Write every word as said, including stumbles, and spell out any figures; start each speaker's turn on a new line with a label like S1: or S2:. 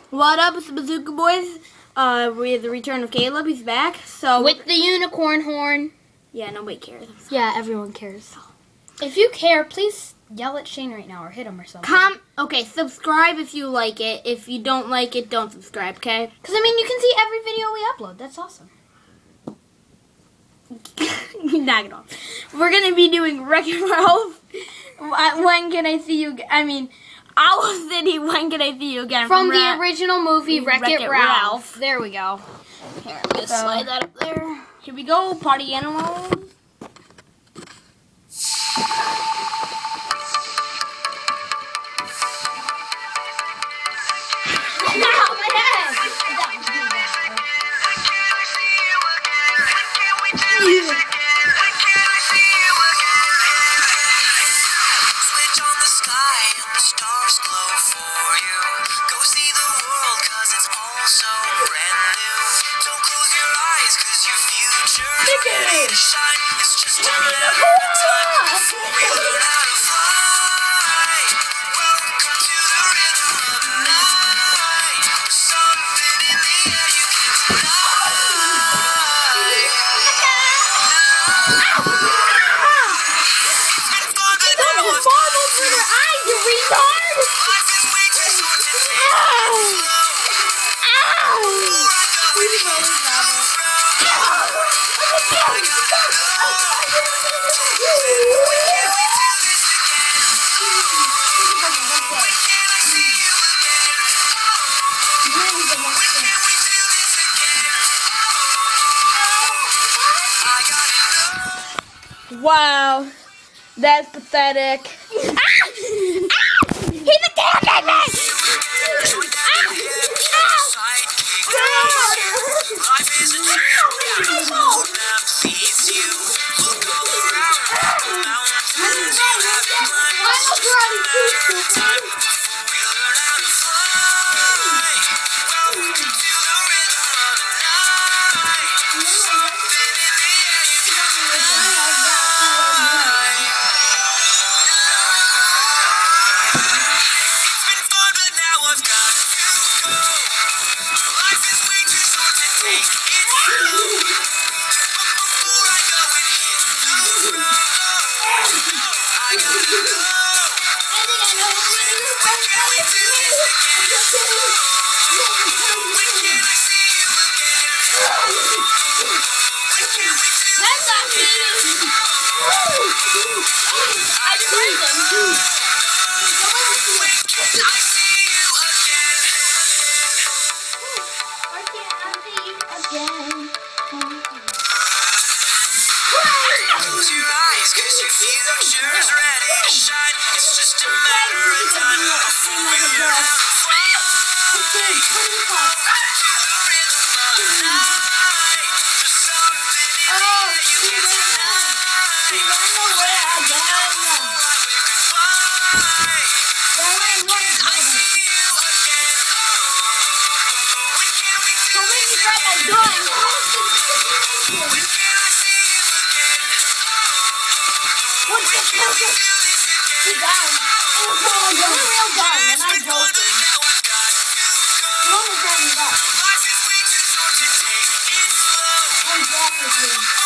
S1: What up, it's the Bazooka Boys? Uh, we have the return of Caleb. He's back. So
S2: with the unicorn horn.
S1: Yeah, nobody cares.
S2: Yeah, everyone cares. If you care, please yell at Shane right now or hit him or something.
S1: Com okay, subscribe if you like it. If you don't like it, don't subscribe, okay?
S2: Because, I mean, you can see every video we upload. That's awesome.
S1: Knock it off. We're going to be doing Wreck-It Ralph. When can I see you? I mean, Owl City, when can I see you again?
S2: From,
S1: From
S2: the
S1: Ra
S2: original movie, Wreck-It
S1: Wreck-It
S2: Ralph.
S1: Ralph.
S2: There we go. Here, I'm going to
S1: So,
S2: slide that up there.
S1: Here we go, party animals. Wow, that's pathetic. Ah! Ah! He's a cat baby! Exactly.